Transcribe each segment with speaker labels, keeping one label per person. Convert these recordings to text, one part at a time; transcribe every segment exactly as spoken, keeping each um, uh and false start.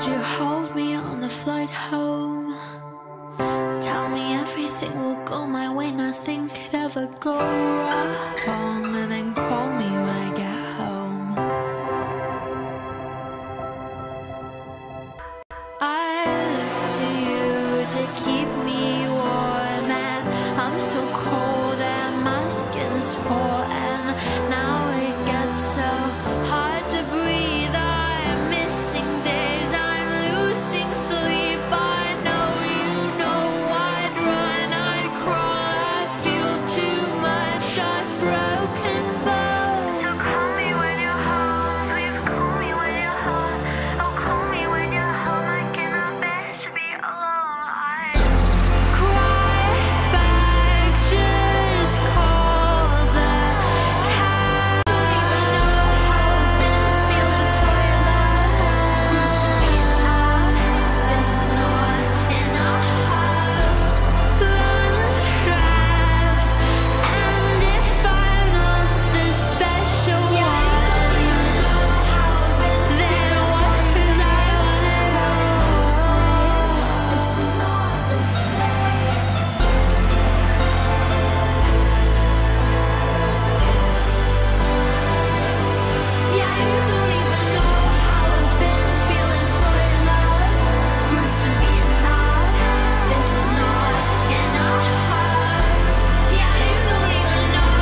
Speaker 1: Would you hold me on the flight home? Tell me everything will go my way, nothing could ever go wrong. And then call me when I get home. I look to you to keep me warm, and I'm so cold and my skin's tore, and now it gets so hard to breathe. I'm missing days, I'm losing sleep. I know you know I'd run, I'd crawl, I feel too much, I'm broken bones.
Speaker 2: So call me when you're home, please call me when you're home. Oh, call me when you're home, I cannot bear to be alone. I
Speaker 1: Cry back, just call the cab. Don't even know how I've been feeling for your love. Used to be enough, this is not enough. Lungs trapped, and if I'm not the special one, then what is I wanna know? This is not the same. Yeah, you don't even know how I've been feeling for your love. Used to be enough, this is not enough. Yeah, you don't even know.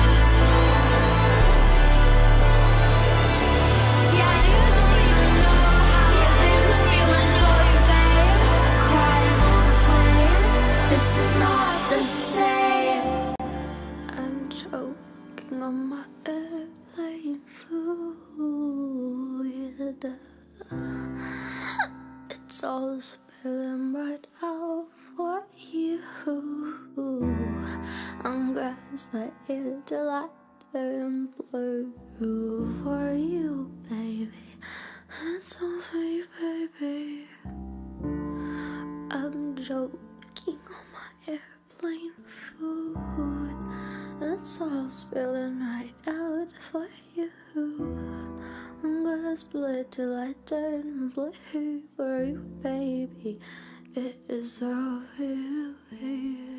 Speaker 1: Yeah, you don't even know how I've been feeling for you, babe. Crying on the plane, this is not the same. I'm choking on my airplane fluid. It's all spilling right out for you. I'm grasping till I turn blue for you, baby. It's all for you, baby. I'm joking on my airplane food. It's all spilling right out for you. I'm gonna split till I turn blue for you, baby. It is all you.